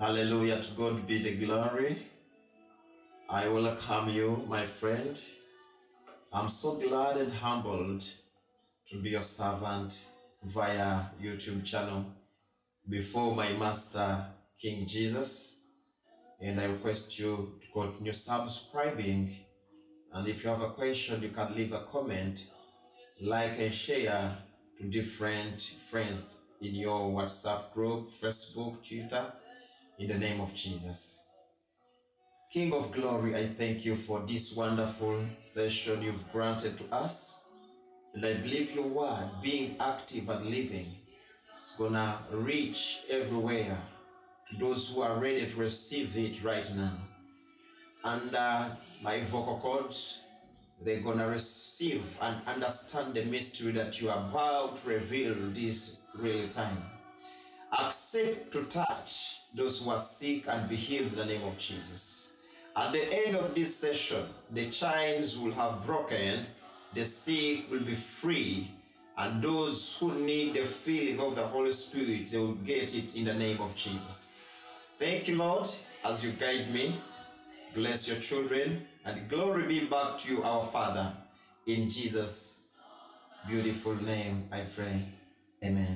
Hallelujah, to God be the glory. I welcome you, my friend. I'm so glad and humbled to be your servant via YouTube channel before my Master, King Jesus. And I request you to continue subscribing. And if you have a question, you can leave a comment, like and share to different friends in your WhatsApp group, Facebook, Twitter, in the name of Jesus. King of glory, I thank you for this wonderful session you've granted to us. And I believe your word, being active and living, is gonna reach everywhere to those who are ready to receive it right now. And my vocal cords, they're gonna receive and understand the mystery that you are about to reveal this real time. Accept to touch those who are sick and be healed in the name of Jesus. At the end of this session, the chains will have broken, the sick will be free, and those who need the filling of the Holy Spirit, they will get it in the name of Jesus. Thank you, Lord, as you guide me. Bless your children, and glory be back to you, our Father. In Jesus' beautiful name I pray. Amen.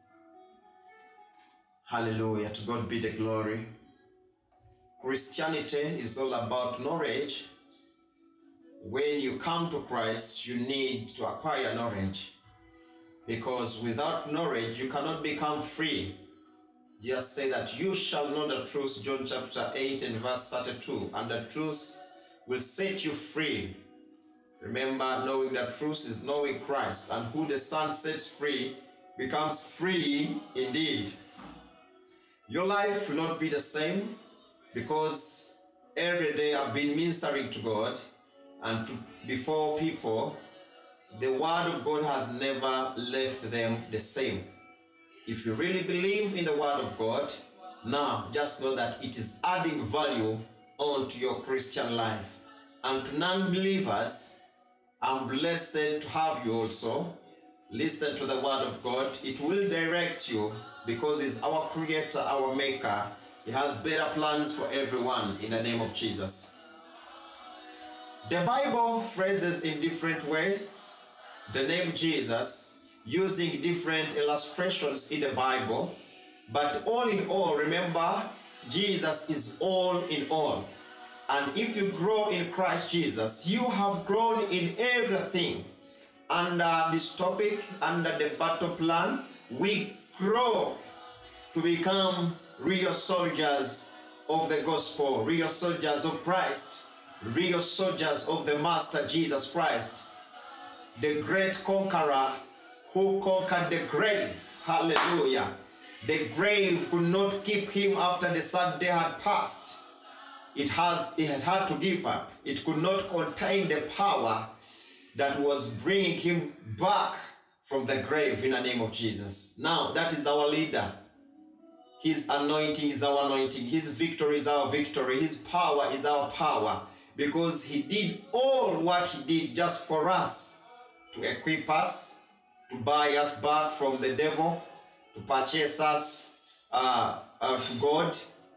Hallelujah. To God be the glory. Christianity is all about knowledge. When you come to Christ, you need to acquire knowledge, because without knowledge, you cannot become free. Just say that you shall know the truth, John chapter 8 and verse 32, and the truth will set you free. Remember, knowing the truth is knowing Christ, and who the Son sets free becomes free indeed. Your life will not be the same, because every day I've been ministering to God and before people. The word of God has never left them the same. If you really believe in the word of God, now just know that it is adding value onto your Christian life. And to non-believers, I'm blessed to have you also. Listen to the word of God. It will direct you, because He's our creator, our maker. He has better plans for everyone in the name of Jesus. The Bible phrases in different ways the name Jesus, using different illustrations in the Bible. But all in all, remember, Jesus is all in all. And if you grow in Christ Jesus, you have grown in everything. Under this topic, under the battle plan, we grow to become real soldiers of the gospel, real soldiers of Christ, real soldiers of the Master Jesus Christ, the great conqueror who conquered the grave. Hallelujah. The grave could not keep him after the third day had passed. It had to give up. It could not contain the power that was bringing him back from the grave in the name of Jesus. Now, that is our leader. His anointing is our anointing. His victory is our victory. His power is our power, because He did all what He did just for us, to equip us, to buy us back from the devil, to purchase us to God.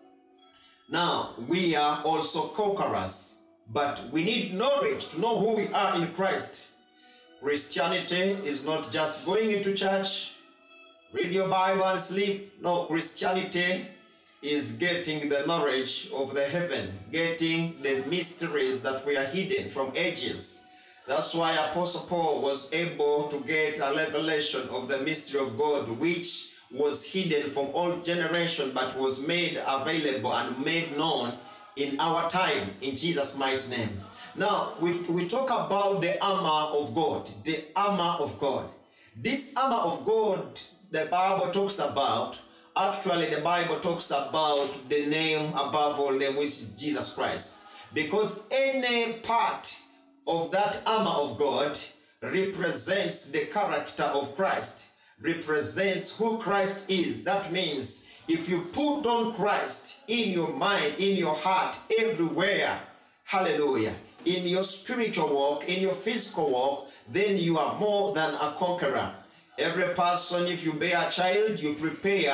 Now, we are also conquerors. But we need knowledge to know who we are in Christ. Christianity is not just going into church, read your Bible and sleep. No, Christianity is getting the knowledge of the heaven, getting the mysteries that were hidden from ages. That's why Apostle Paul was able to get a revelation of the mystery of God, which was hidden from all generations, but was made available and made known in our time, in Jesus' mighty name. Now, we talk about the armor of God. The armor of God. This armor of God, the Bible talks about, actually the Bible talks about the name above all name, which is Jesus Christ. Because any part of that armor of God represents the character of Christ, represents who Christ is. That means if you put on Christ in your mind, in your heart, everywhere, hallelujah, in your spiritual walk, in your physical walk, then you are more than a conqueror. Every person, if you bear a child, you prepare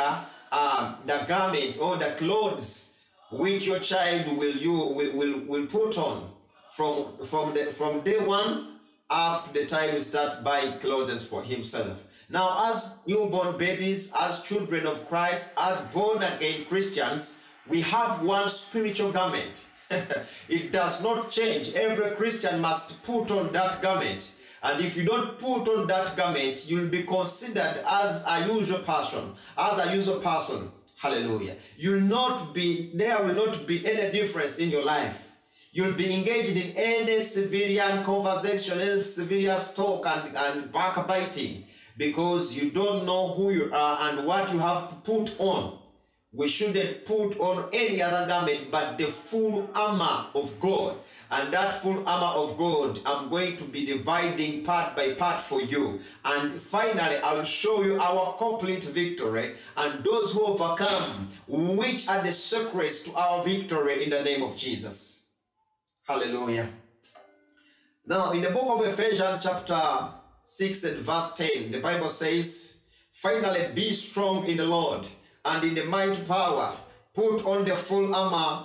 the garment or the clothes which your child will put on from day one up to the time he starts buying clothes for himself. Now, as newborn babies, as children of Christ, as born again Christians, we have one spiritual garment. It does not change. Every Christian must put on that garment. And if you don't put on that garment, you'll be considered as a usual person. Hallelujah. There will not be any difference in your life. You'll be engaged in any civilian conversation, any civilian talk and backbiting, because you don't know who you are and what you have to put on. We shouldn't put on any other garment but the full armor of God. And that full armor of God, I'm going to be dividing part by part for you. And finally, I'll show you our complete victory and those who overcome, which are the secrets to our victory in the name of Jesus. Hallelujah. Now, in the book of Ephesians chapter 6 and verse 10, the Bible says, finally, be strong in the Lord and in the mighty power. Put on the full armor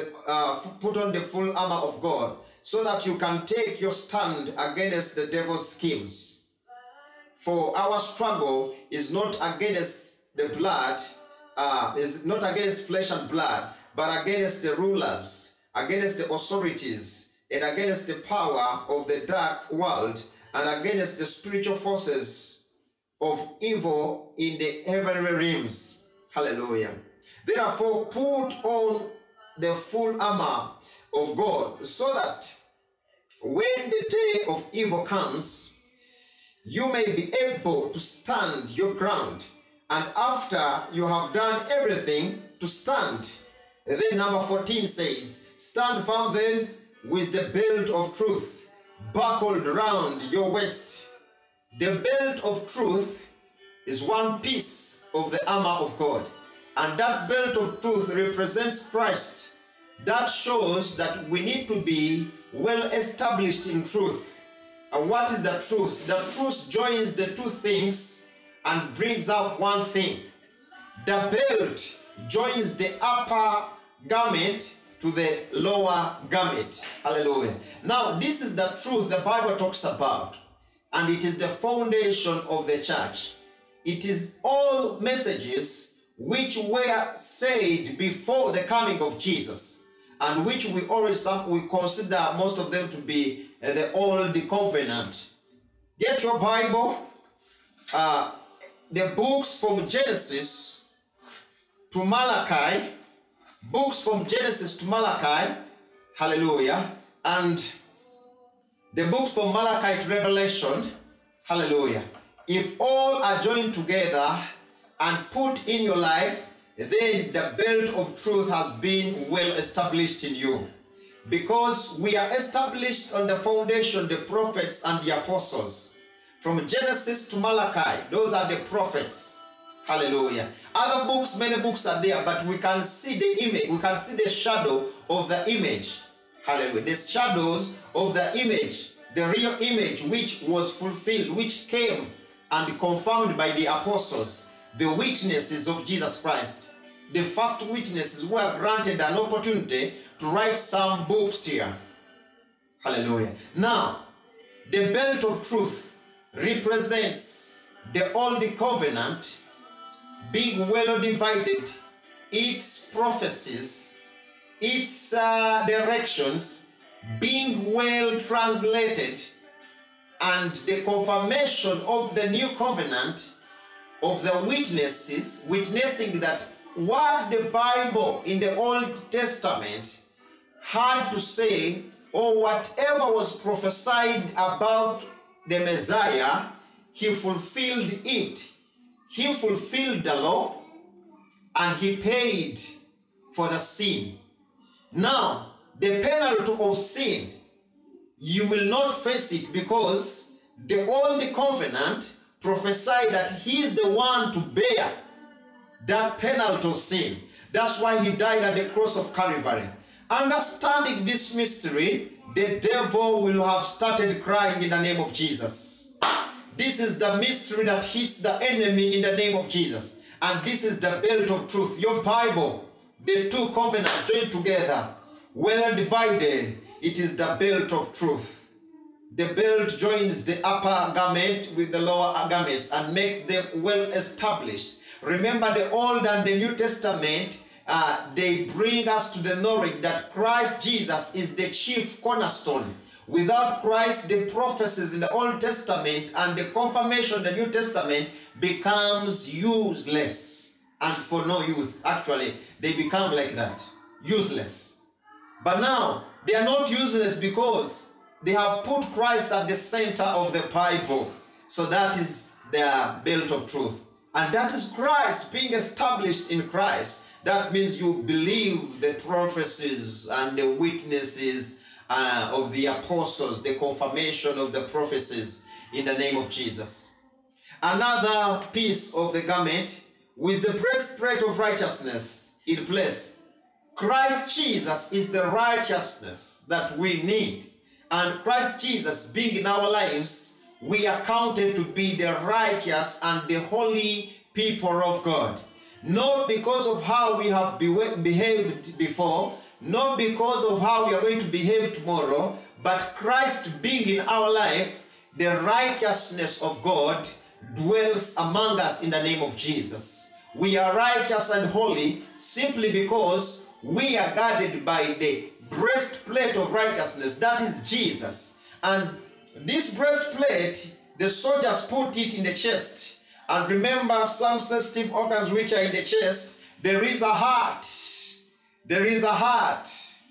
of God, so that you can take your stand against the devil's schemes. For our struggle is not against the blood, is not against flesh and blood, but against the rulers, against the authorities, and against the power of the dark world, and against the spiritual forces of evil in the heavenly realms. Hallelujah. Therefore, put on the full armor of God, so that when the day of evil comes, you may be able to stand your ground, and after you have done everything, to stand. And then number 14 says, stand firm then with the belt of truth buckled round your waist. The belt of truth is one piece of the armor of God. And that belt of truth represents Christ. That shows that we need to be well established in truth. And what is the truth? The truth joins the two things and brings out one thing. The belt joins the upper garment to the lower garment. Hallelujah. Now, this is the truth the Bible talks about. And it is the foundation of the church. It is all messages which were said before the coming of Jesus, and which we consider most of them to be the Old Covenant. Get your Bible, the books from Genesis to Malachi, hallelujah, and the books from Malachi to Revelation, hallelujah. If all are joined together and put in your life, then the belt of truth has been well established in you. Because we are established on the foundation, the prophets and the apostles. From Genesis to Malachi, those are the prophets. Hallelujah. Other books, many books are there, but we can see the image, we can see the shadow of the image. Hallelujah. The shadows of the image, the real image which was fulfilled, which came and confirmed by the apostles. The witnesses of Jesus Christ, the first witnesses who are granted an opportunity to write some books here. Hallelujah. Now, the belt of truth represents the Old Covenant being well divided, its prophecies, its directions being well translated, and the confirmation of the New Covenant of the witnesses, witnessing that what the Bible in the Old Testament had to say, or whatever was prophesied about the Messiah, he fulfilled it. He fulfilled the law, and he paid for the sin. Now, the penalty of sin, you will not face it, because the Old Covenant prophesied that he is the one to bear that penalty of sin. That's why he died at the cross of Calvary. Understanding this mystery, the devil will have started crying in the name of Jesus. This is the mystery that hits the enemy in the name of Jesus. And this is the belt of truth. Your Bible, the two covenants joined together, well divided, it is the belt of truth. The belt joins the upper garment with the lower garments and makes them well established. Remember, the Old and the New Testament, they bring us to the knowledge that Christ Jesus is the chief cornerstone. Without Christ, the prophecies in the Old Testament and the confirmation in the New Testament becomes useless and for no use. Actually, they become like that, useless. But now, they are not useless because they have put Christ at the center of the Bible. So that is their belt of truth. And that is Christ being established in Christ. That means you believe the prophecies and the witnesses of the apostles, the confirmation of the prophecies in the name of Jesus. Another piece of the garment with the breastplate of righteousness in place. Christ Jesus is the righteousness that we need. And Christ Jesus being in our lives, we are counted to be the righteous and the holy people of God. Not because of how we have behaved before, not because of how we are going to behave tomorrow, but Christ being in our life, the righteousness of God dwells among us in the name of Jesus. We are righteous and holy simply because we are guarded by the breastplate of righteousness, that is Jesus. And this breastplate, the soldiers put it in the chest. And remember, some sensitive organs which are in the chest, there is a heart. There is a heart,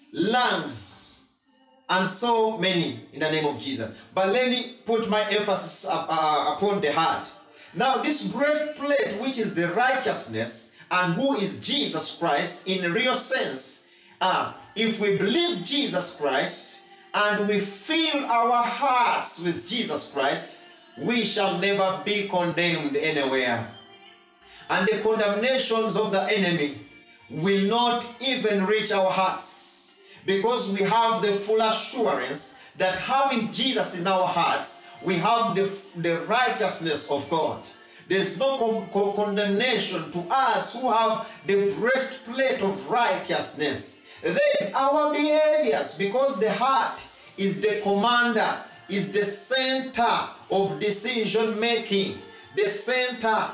lungs, and so many in the name of Jesus. But let me put my emphasis upon the heart. Now, this breastplate, which is the righteousness, and who is Jesus Christ in a real sense, if we believe Jesus Christ and we fill our hearts with Jesus Christ, we shall never be condemned anywhere. And the condemnations of the enemy will not even reach our hearts, because we have the full assurance that having Jesus in our hearts, we have the righteousness of God. There's no condemnation to us who have the breastplate of righteousness. Then our behaviors, because the heart is the commander, is the center of decision making, the center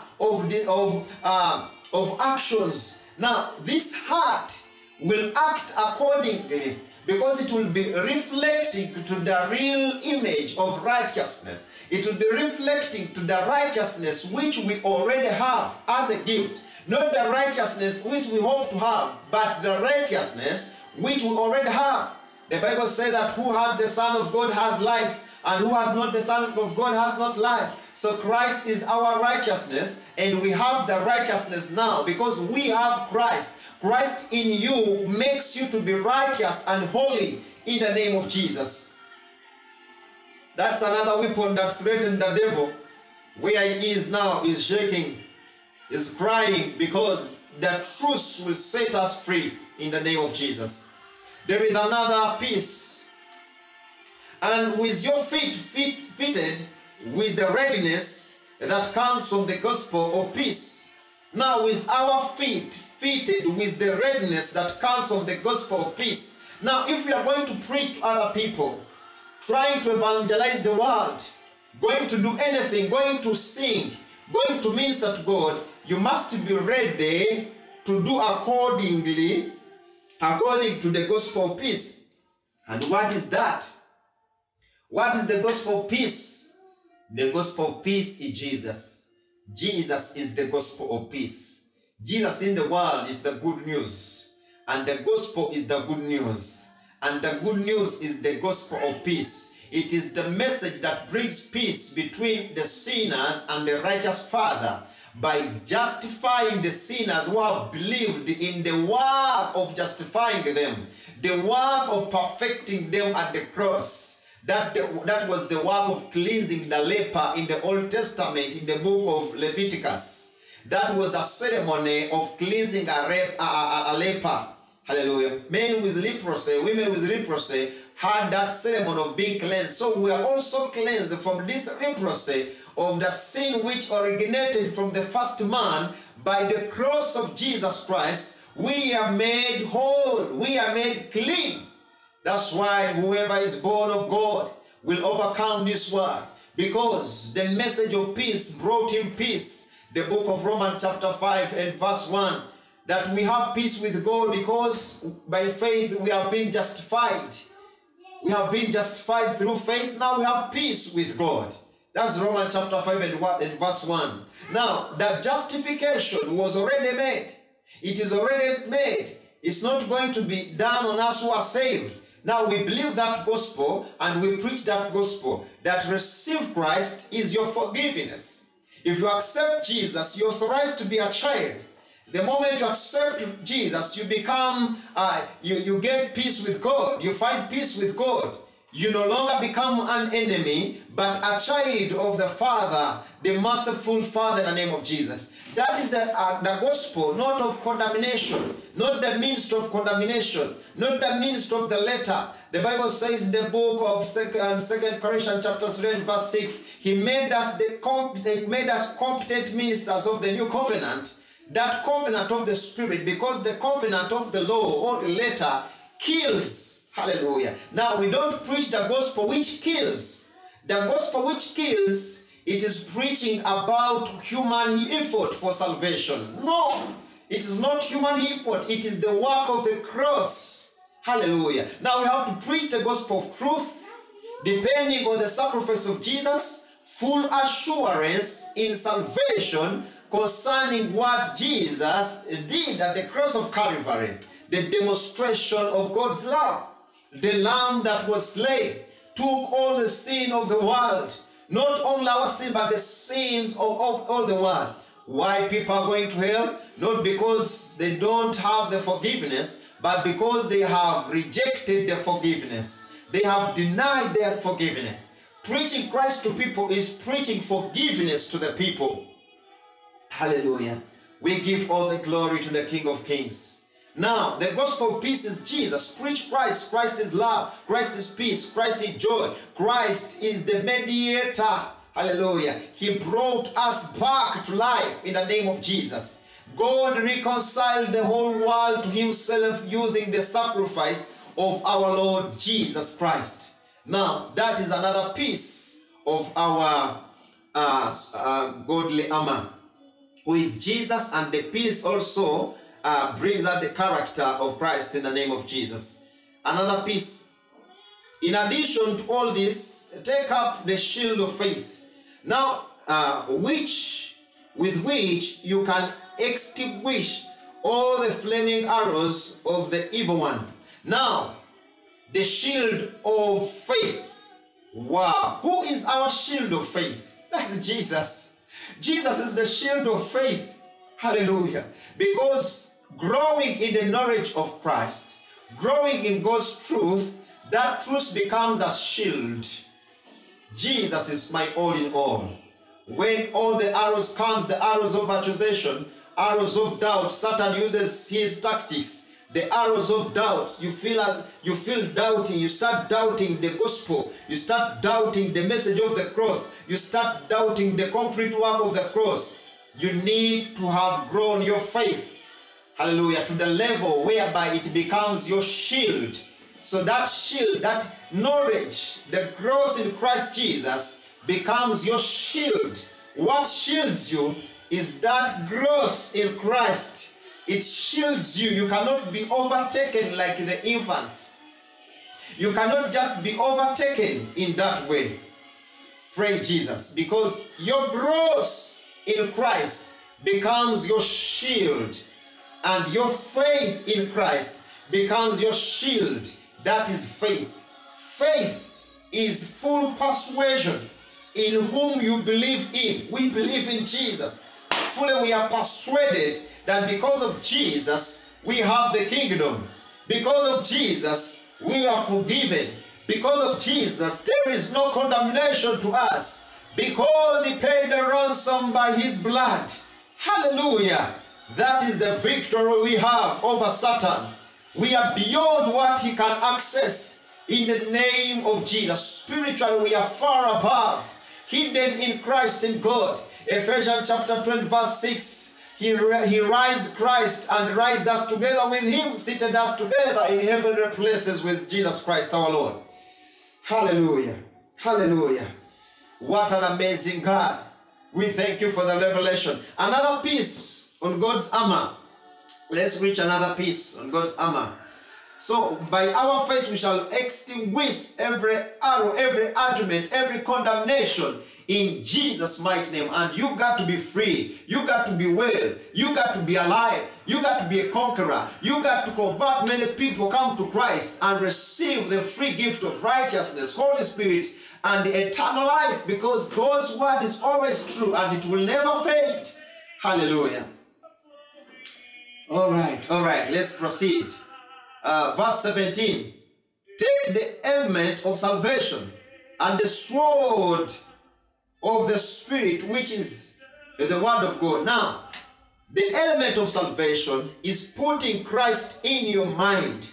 of actions. Now, this heart will act accordingly because it will be reflecting to the real image of righteousness. It will be reflecting to the righteousness which we already have as a gift. Not the righteousness which we hope to have, but the righteousness which we already have. The Bible says that who has the Son of God has life, and who has not the Son of God has not life. So Christ is our righteousness, and we have the righteousness now because we have Christ. Christ in you makes you to be righteous and holy in the name of Jesus. That's another weapon that threatened the devil. Where he is now is shaking, is crying, because the truth will set us free in the name of Jesus. There is another piece. And with your feet fitted with the readiness that comes from the gospel of peace. Now with our feet fitted with the readiness that comes from the gospel of peace. Now if we are going to preach to other people, trying to evangelize the world, going to do anything, going to sing, going to minister to God, you must be ready to do according to the gospel of peace. And what is that? What is the gospel of peace? The gospel of peace is Jesus. Jesus is the gospel of peace. Jesus in the world is the good news. And the gospel is the good news. And the good news is the gospel of peace. It is the message that brings peace between the sinners and the righteous Father by justifying the sinners who have believed in the work of justifying them, the work of perfecting them at the cross. That was the work of cleansing the leper in the Old Testament in the book of Leviticus. That was a ceremony of cleansing a leper. Hallelujah. Men with leprosy, women with leprosy had that ceremony of being cleansed. So we are also cleansed from this leprosy of the sin which originated from the first man, by the cross of Jesus Christ, we are made whole, we are made clean. That's why whoever is born of God will overcome this world, because the message of peace brought him peace. The book of Romans chapter 5 and verse 1, that we have peace with God because by faith we have been justified. We have been justified through faith. Now we have peace with God. That's Romans chapter 5 and verse 1. Now, the justification was already made. It is already made. It's not going to be done on us who are saved. Now, we believe that gospel and we preach that gospel, that receive Christ is your forgiveness. If you accept Jesus, you're authorized to be a child. The moment you accept Jesus, you become, you get peace with God. You find peace with God. You no longer become an enemy, but a child of the Father, the merciful Father, in the name of Jesus. That is the gospel, not of condemnation, not the means of condemnation, not the means of the letter. The Bible says in the book of 2 Corinthians chapter 3 and verse 6, He made us competent ministers of the new covenant, that covenant of the Spirit, because the covenant of the law or the letter kills. Hallelujah. Now, we don't preach the gospel which kills. The gospel which kills, it is preaching about human effort for salvation. No, it is not human effort. It is the work of the cross. Hallelujah. Now, we have to preach the gospel of truth, depending on the sacrifice of Jesus, full assurance in salvation concerning what Jesus did at the cross of Calvary, the demonstration of God's love. The Lamb that was slain took all the sin of the world. Not only our sin, but the sins of all the world. Why people are going to hell? Not because they don't have the forgiveness, but because they have rejected the forgiveness. They have denied their forgiveness. Preaching Christ to people is preaching forgiveness to the people. Hallelujah. We give all the glory to the King of Kings. Now, the gospel of peace is Jesus. Preach Christ. Christ is love. Christ is peace. Christ is joy. Christ is the mediator. Hallelujah. He brought us back to life in the name of Jesus. God reconciled the whole world to himself using the sacrifice of our Lord Jesus Christ. Now, that is another piece of our godly armor, who is Jesus, and the peace also brings out the character of Christ in the name of Jesus. Another piece, in addition to all this, take up the shield of faith. Now, with which you can extinguish all the flaming arrows of the evil one. Now, the shield of faith. Wow. Who is our shield of faith? That's Jesus. Jesus is the shield of faith. Hallelujah. Because growing in the knowledge of Christ, growing in God's truth, that truth becomes a shield. Jesus is my all in all. When all the arrows comes, the arrows of accusation, arrows of doubt, Satan uses his tactics. The arrows of doubt, you feel doubting, you start doubting the gospel, you start doubting the message of the cross, you start doubting the complete work of the cross. You need to have grown your faith, hallelujah, to the level whereby it becomes your shield. So that shield, that knowledge, the cross in Christ Jesus becomes your shield. What shields you is that growth in Christ. It shields you. You cannot be overtaken like the infants. You cannot just be overtaken in that way. Praise Jesus. Because your growth in Christ becomes your shield. And your faith in Christ becomes your shield. That is faith. Faith is full persuasion in whom you believe in. We believe in Jesus. Fully we are persuaded that because of Jesus, we have the kingdom. Because of Jesus, we are forgiven. Because of Jesus, there is no condemnation to us. Because he paid the ransom by his blood. Hallelujah. That is the victory we have over Satan. We are beyond what he can access in the name of Jesus. Spiritually, we are far above. hidden in Christ in God. Ephesians chapter 12 verse 6, He raised Christ and raised us together with Him, seated us together in heavenly places with Jesus Christ our Lord. Hallelujah. Hallelujah. What an amazing God. We thank you for the revelation. Another piece on God's armor. Let's reach another piece on God's armor. So, by our faith we shall extinguish every arrow, every argument, every condemnation in Jesus' mighty name. And you got to be free. You got to be well. You got to be alive. You got to be a conqueror. You got to convert many people, come to Christ and receive the free gift of righteousness, Holy Spirit, and the eternal life, because God's word is always true and it will never fade. Hallelujah. All right, let's proceed. Verse 17. Take the helmet of salvation and the sword of the Spirit, which is the word of God. Now, the helmet of salvation is putting Christ in your mind.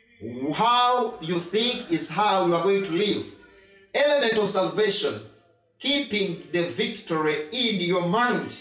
How you think is how you are going to live. Element of salvation, keeping the victory in your mind.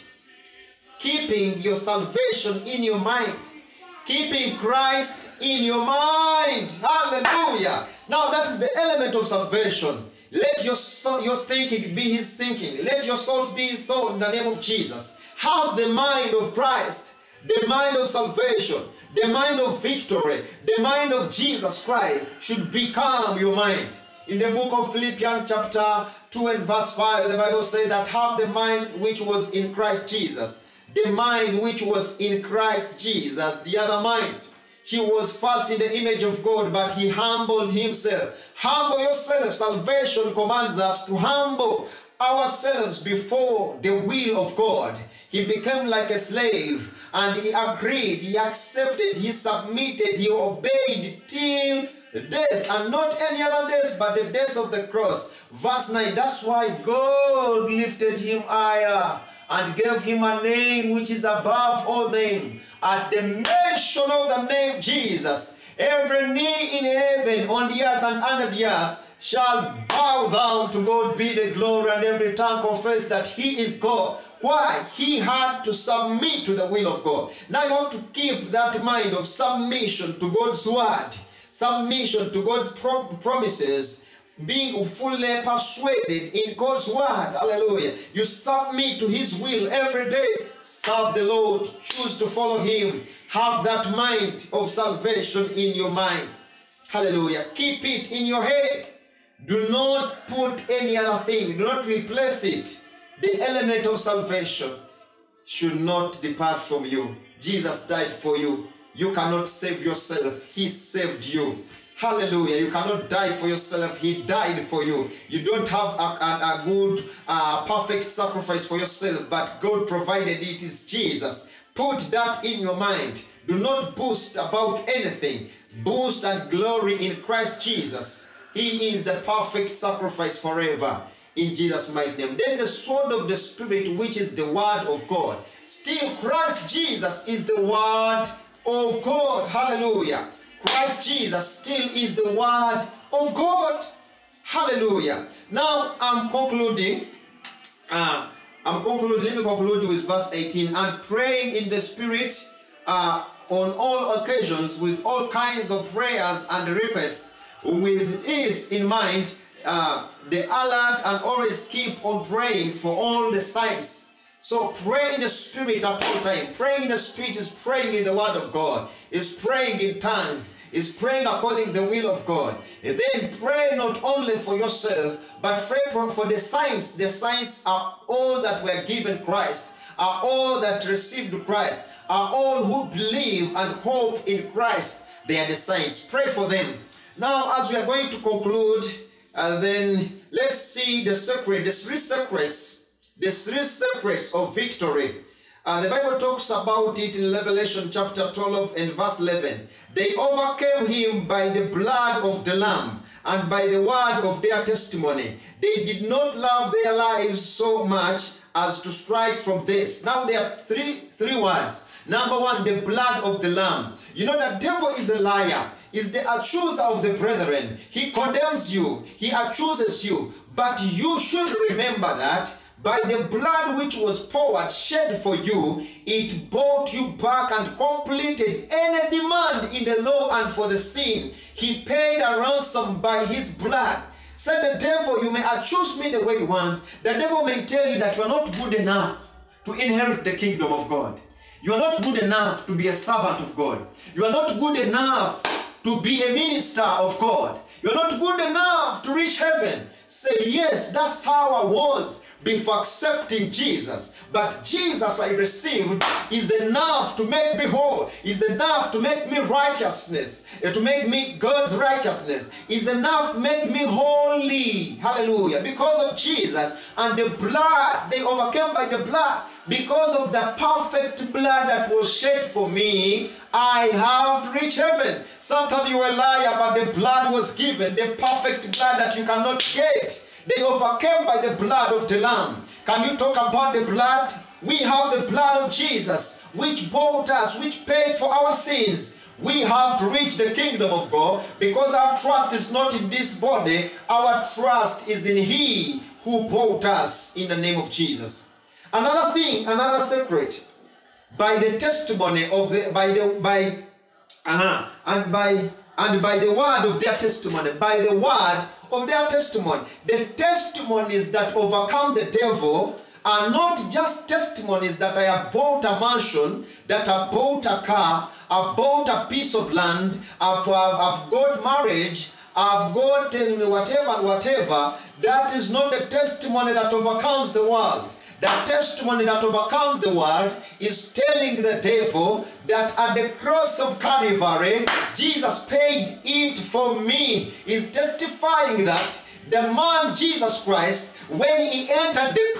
Keeping your salvation in your mind. Keeping Christ in your mind. Hallelujah. Now that is the element of salvation. Let your thinking be His thinking. Let your thoughts be His thought in the name of Jesus. Have the mind of Christ. The mind of salvation. The mind of victory. The mind of Jesus Christ should become your mind. In the book of Philippians chapter 2 and verse 5, the Bible says that have the mind which was in Christ Jesus. The mind which was in Christ Jesus, the other mind. He was first in the image of God, but He humbled Himself. Humble yourself. Salvation commands us to humble ourselves before the will of God. He became like a slave, and He agreed, He accepted, He submitted, He obeyed till death, and not any other death but the death of the cross. Verse 9, that's why God lifted Him higher and gave Him a name which is above all names. At the mention of the name Jesus, every knee in heaven, on the earth and under the earth shall bow down. To God be the glory, and every tongue confess that He is God. Why? He had to submit to the will of God. Now you have to keep that mind of submission to God's word. Submission to God's promises, being fully persuaded in God's word. Hallelujah. You submit to His will every day. Serve the Lord. Choose to follow Him. Have that mind of salvation in your mind. Hallelujah. Keep it in your head. Do not put any other thing. Do not replace it. The element of salvation should not depart from you. Jesus died for you. You cannot save yourself. He saved you. Hallelujah. You cannot die for yourself. He died for you. You don't have a good, perfect sacrifice for yourself, but God provided it. Is Jesus. Put that in your mind. Do not boast about anything. Boast and glory in Christ Jesus. He is the perfect sacrifice forever. In Jesus' mighty name. Then the sword of the Spirit, which is the word of God. Still, Christ Jesus is the word of God. Hallelujah. Christ Jesus still is the word of God. Hallelujah. Now I'm concluding. Let me conclude with verse 18. And praying in the Spirit on all occasions with all kinds of prayers and requests, with this in mind, the alert and always keep on praying for all the saints. So pray in the Spirit at all time. Praying in the Spirit is praying in the word of God. Is praying in tongues. Is praying according to the will of God. And then pray not only for yourself, but pray for the saints. The saints are all that were given Christ, are all that received Christ, are all who believe and hope in Christ. They are the saints. Pray for them. Now, as we are going to conclude, then let's see the three secrets of victory. The Bible talks about it in Revelation chapter 12 and verse 11. They overcame him by the blood of the Lamb and by the word of their testimony. They did not love their lives so much as to strike from this. Now there are three words. Number one, the blood of the Lamb. You know the devil is a liar. Is the accuser of the brethren. He condemns you. He accuses you. But you should remember that by the blood which was poured, shed for you, it bought you back and completed any demand in the law and for the sin. He paid a ransom by his blood. Said the devil, you may accuse me the way you want. The devil may tell you that you are not good enough to inherit the kingdom of God. You are not good enough to be a servant of God. You are not good enough to be a minister of God. You are not good enough to reach heaven. Say, yes, that's how I was before accepting Jesus. But Jesus I received is enough to make me whole, is enough to make me righteousness, to make me God's righteousness, is enough to make me holy. Hallelujah. Because of Jesus and the blood, they overcame by the blood. Because of the perfect blood that was shed for me, I have to reach heaven. Sometimes you are a liar, but the blood was given, the perfect blood that you cannot get. They overcame by the blood of the Lamb. Can you talk about the blood? We have the blood of Jesus, which bought us, which paid for our sins. We have to reach the kingdom of God because our trust is not in this body. Our trust is in He who bought us in the name of Jesus. Another thing, another secret, by the testimony of the, by the word of their testimony, by the word of their testimony. The testimonies that overcome the devil are not just testimonies that I have bought a mansion, that I bought a car, I've bought a piece of land, I've got marriage, I've got whatever. That is not the testimony that overcomes the world. The testimony that overcomes the world is telling the devil that at the cross of Calvary, Jesus paid it for me. Is testifying that the man Jesus Christ, when he entered the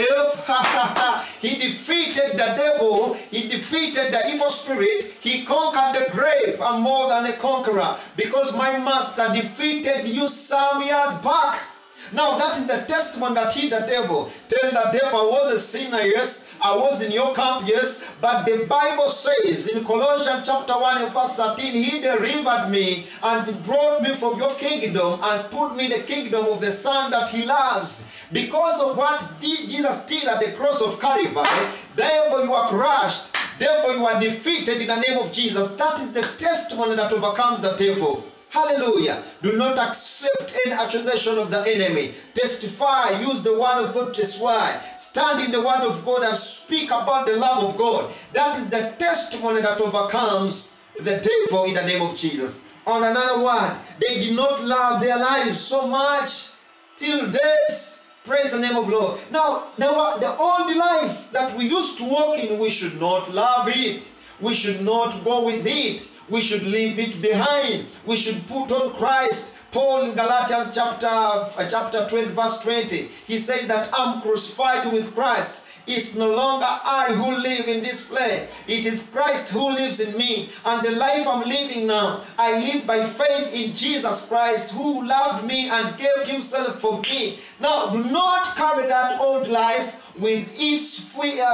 grave, he defeated the devil, he defeated the evil spirit, he conquered the grave. I'm more than a conqueror because my master defeated you some years back. Now that is the testimony that hit the devil. Tell the devil, I was a sinner, yes. I was in your camp, yes. But the Bible says in Colossians chapter 1 and verse 13, He delivered me and brought me from your kingdom and put me in the kingdom of the Son that He loves. Because of what Jesus did at the cross of Calvary, devil, you are crushed. Devil, you are defeated in the name of Jesus. That is the testimony that overcomes the devil. Hallelujah. Do not accept any accusation of the enemy. Testify. Use the word of God to testify. Stand in the word of God and speak about the love of God. That is the testimony that overcomes the devil in the name of Jesus. On another word, they did not love their lives so much till death. Praise the name of the Lord. Now, the old life that we used to walk in, we should not love it. We should not go with it. We should leave it behind. We should put on Christ. Paul in Galatians chapter 20 verse 20, he says that I'm crucified with Christ. It's no longer I who live in this flesh. It is Christ who lives in me. And the life I'm living now, I live by faith in Jesus Christ who loved me and gave himself for me. Now, do not carry that old life with its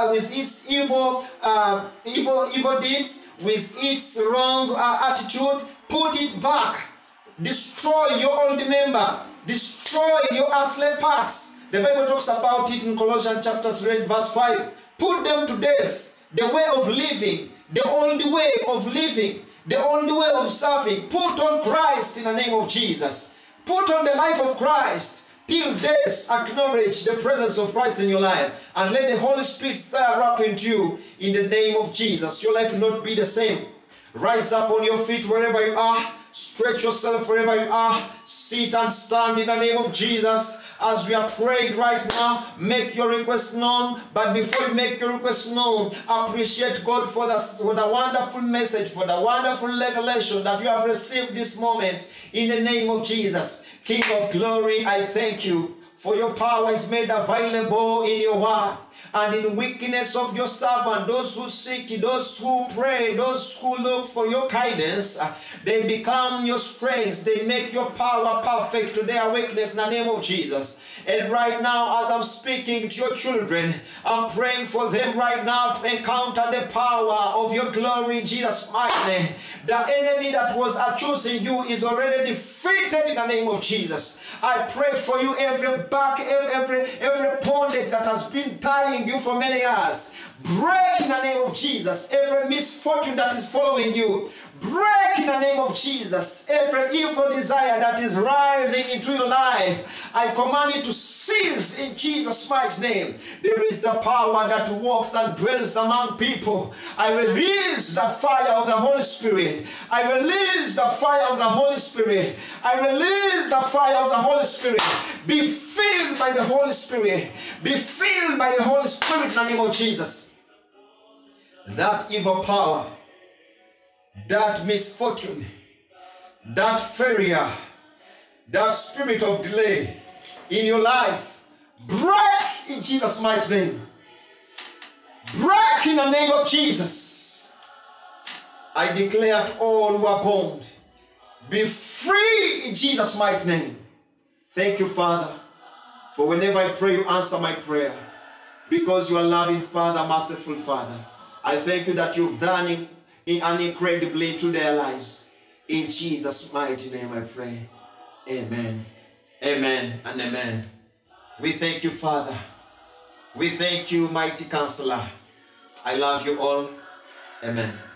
evil deeds, with its wrong attitude. Put it back. Destroy your old member. Destroy your earthly parts. The Bible talks about it in Colossians chapter 3 verse 5. Put them to death. The way of living, the only way of living, the only way of serving. Put on Christ in the name of Jesus. Put on the life of Christ. Till death, acknowledge the presence of Christ in your life. And let the Holy Spirit stir up into you in the name of Jesus. Your life will not be the same. Rise up on your feet wherever you are. Stretch yourself wherever you are. Sit and stand in the name of Jesus. As we are praying right now, make your request known. But before you make your request known, appreciate God for the wonderful message, for the wonderful revelation that you have received this moment in the name of Jesus. King of glory, I thank you for your power is made available in your word. And in weakness of your servant, those who seek you, those who pray, those who look for your guidance, they become your strength. They make your power perfect to their weakness in the name of Jesus. And right now, as I'm speaking to your children, I'm praying for them right now to encounter the power of your glory in Jesus' mighty name. The enemy that was accusing you is already defeated in the name of Jesus. I pray for you, every bondage that has been tying you for many years. Break in the name of Jesus. Every misfortune that is following you, break in the name of Jesus. Every evil desire that is rising into your life, I command it to cease in Jesus' mighty name. There is the power that walks and dwells among people. I release the fire of the Holy Spirit. I release the fire of the Holy Spirit. I release the fire of the Holy Spirit. Be filled by the Holy Spirit. Be filled by the Holy Spirit in the name of Jesus. That evil power, that misfortune, that failure, that spirit of delay in your life, break in Jesus' mighty name. Break in the name of Jesus. I declare to all who are bound, be free in Jesus' mighty name. Thank you, Father, for whenever I pray, you answer my prayer, because you are loving Father, merciful Father. I thank you that you've done incredibly to their lives. In Jesus' mighty name I pray. Amen. Amen and amen. We thank you, Father. We thank you, mighty Counselor. I love you all. Amen.